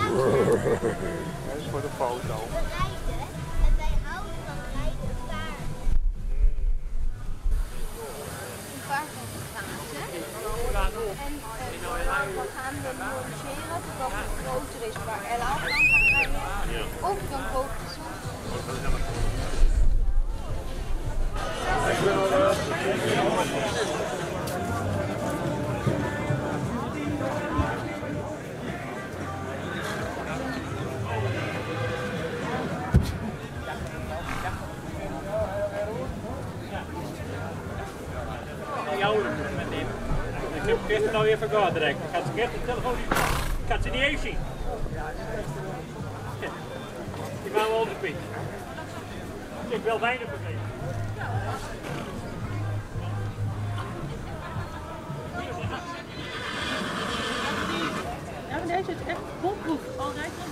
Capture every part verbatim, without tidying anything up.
Dat is voor de foto. En wij houden van rijden paard. Een paard van de Schaatsen. En we gaan we mobiliseren totdat het groter is waar Ella op kan rijden. Of dan koop je soms. Ik heb gisteren nou weer vergaderd direct. Ik had ze gisteren de telefoon niet. Ik had ze niet eens zien. Die waren wel onderpiet. Ik heb wel weinig begrepen. Ja, maar deze is echt bomproef. Al rijdt het.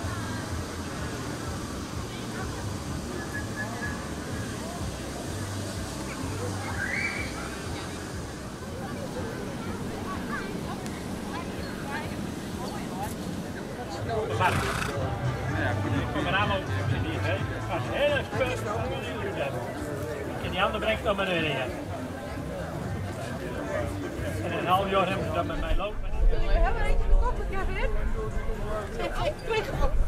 En die andere brengt dan maar weer in. En in een half jaar hebben ze dat met mij lopen. We hebben eentje gekocht, Kevin. Ik kreeg hem ook.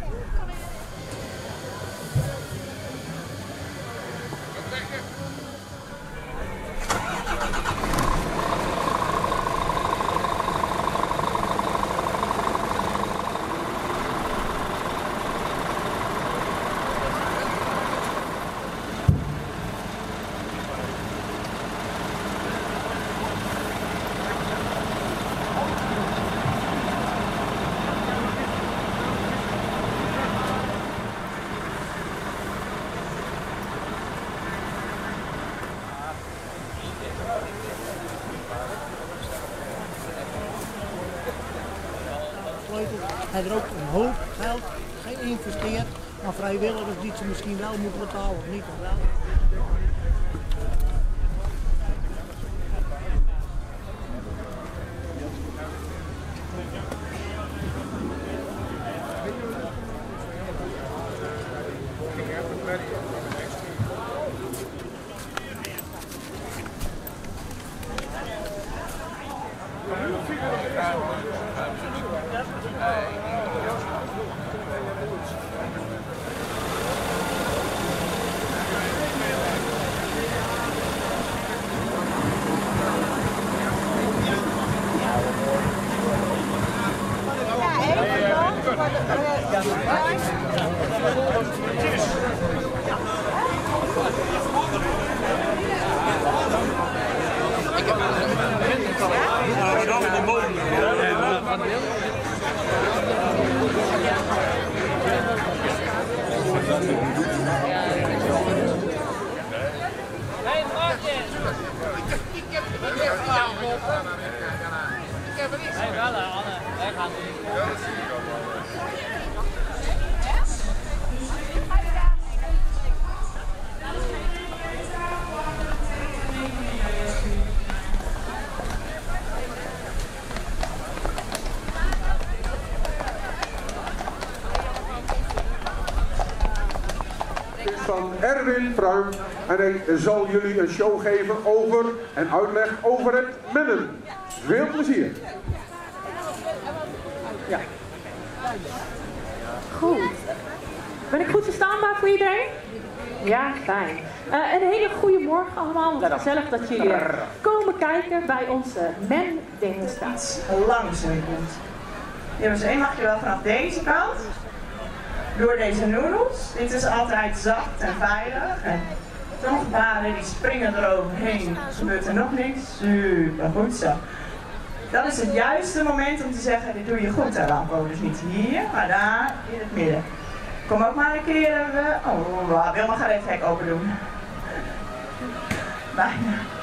Hij er ook een hoop geld geïnvesteerd, maar vrijwilligers die ze misschien wel moeten betalen of niet. Of wel. Van Erwin Pruim en hij zal jullie een show geven over en uitleg over het mennen. Veel plezier. Ja. Goed. Ben ik goed verstaanbaar voor iedereen? Ja, fijn. Uh, een hele goede morgen allemaal. Wat gezellig dat jullie komen kijken bij onze men-demonstratie. Lang zo goed. Jongens, één mag je wel vanaf deze kant. Door deze noedels. Dit is altijd zacht en veilig. En sommige paarden die springen eroverheen. Gebeurt er nog niks. Super goed zo. Dat is het juiste moment om te zeggen, dit doe je goed. En dan komen dus niet hier, maar daar in het midden. Kom ook maar een keer. Uh, oh, Wilma gaat even het hek open doen. Bijna.